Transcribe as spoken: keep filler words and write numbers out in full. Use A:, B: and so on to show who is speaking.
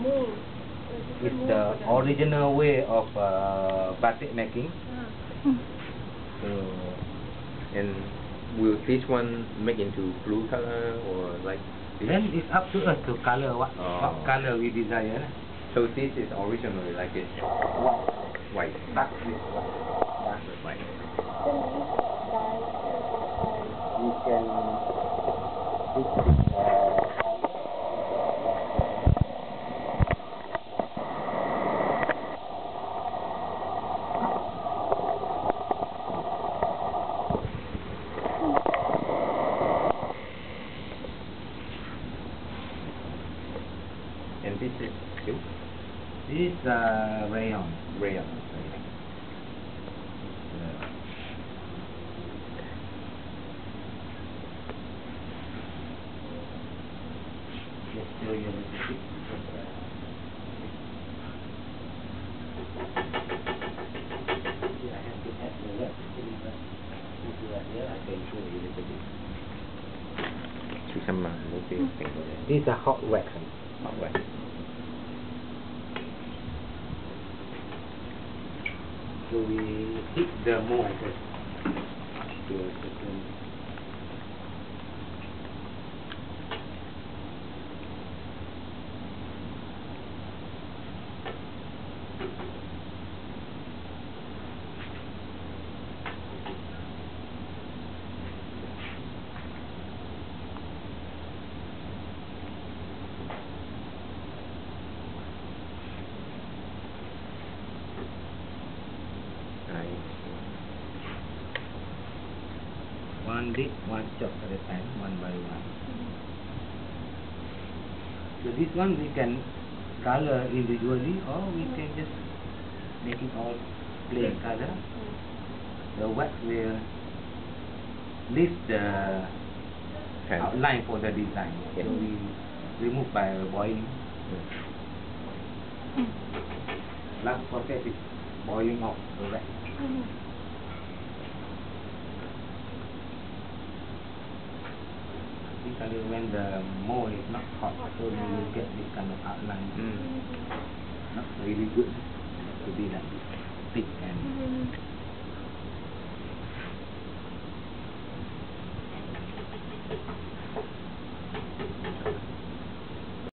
A: mold.
B: It's the original way of uh, batik making.
A: Uh-huh.
B: So,
C: And will this one make into blue color or like this?
B: then it's up to us to color what
C: Oh.
B: what color we desire.
C: So this is originally like this. White.
B: Dark with white.
C: Dark with white.
B: You can put it, uh,
C: And this is silk.
B: this uh, rayon.
C: Rayon.
B: Just show you a little bit. Because, uh, see, I have to add the wax actually, but if you are here, I can show you a little bit.
C: Chú xem mà một cái cảnh của đấy.
B: These are hot wax.
C: Hot wax.
B: So we heat the mold first to a certain. One bit, one chop at a time, one by one. So this one we can color individually, or we can just make it all plain color. The wax will leave the
C: Okay.
B: outline for the design.
C: Yeah.
B: So we remove by boiling. Last process is boiling off the wax. This color when the mold is not hot, so you will get this kind of outline.
C: Mm.
B: Not really good to be like this thick and
A: Mm-hmm.